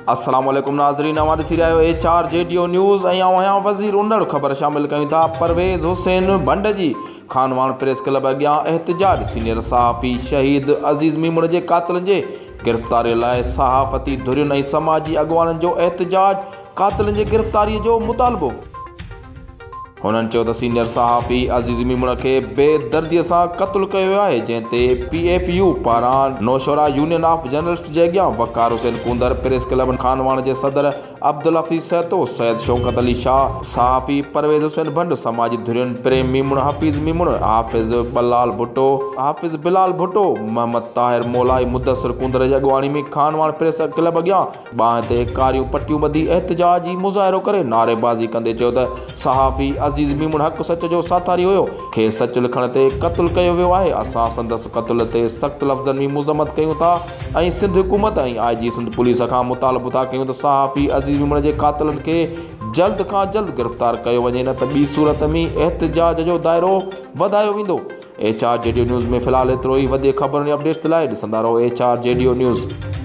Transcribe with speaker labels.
Speaker 1: अस्सलाम वालेकुम नाज़रीन, हमारे सिरायो HRJDO न्यूज़ ऐं वज़ीर उंडड़ ख़बर शामिल कयूं था। परवेज़ हुसैन भंड जी खानवान प्रेस क्लब अॻियां एहतजाज। सीनियर सहाफ़ी शहीद अज़ीज़ मीमुण जे क़ातिलनि जे गिरफ़्तारीअ लाइ सहाफ़ती धुरियुनि ऐं समाजी अॻुवाननि जो एहतजाज। क़ातिलनि जे गिरफ़्तारीअ जो मुतालबो। हुननि चयो त सीनियर सहाफ़ी अज़ीज़ मीमुण खे बेदर्दीअ सां क़त्लु कयो वियो आहे, जंहिं ते PFU पारां नौशरा यूनियन ऑफ जर्नलिस्ट जे अॻियां वक़ार हुसैन कुंदर, प्रेस क्लब खानवान जे सदर अब्दुल हफ़ीज़ सहतो, सैयद शौकत अली शाह, सहाफ़ी परवेज़ हुसैन भंड, समाजी धुरियुनि प्रेम मीमुण, हफ़ीज़ मीमुण, हाफ़िज़ बिलाल भुट्टो, मोहम्मद ताहिर मौलाई, मुदस्सिर कुंदर जी अॻुवाणी में खानवान प्रेस क्लब अॻियां बाहि ते कारियूं पटियूं ॿधी एहतजाजी मुज़ाहिरो करे नारेबाज़ी कंदे चयो त सहाफ़ी अज़ीज़ मीमुण हक़ सच जो साथारी हुयो, खे सच लिखण ते क़त्लु कयो वियो आहे। असां संदसि क़त्ल ते सख़्तु लफ़्ज़नि में मुज़म्मत कयूं था ऐं सिंध हुकूमत ऐं IG सिंध पुलिस खां मुतालबो था कयूं त सहाफ़ी अज़ीज़ मीमुण जे क़ातिलनि खे जल्द खां जल्द गिरफ़्तार कयो वञे, न त ॿी सूरत में एहतजाज जो दाइरो वधायो वेंदो। HRJDO न्यूज़ में फ़िलहालु एतिरो ई। वधीक ख़बरुनि ऐं अपडेट्स लाइ ॾिसंदा रहो HRJDO न्यूज़।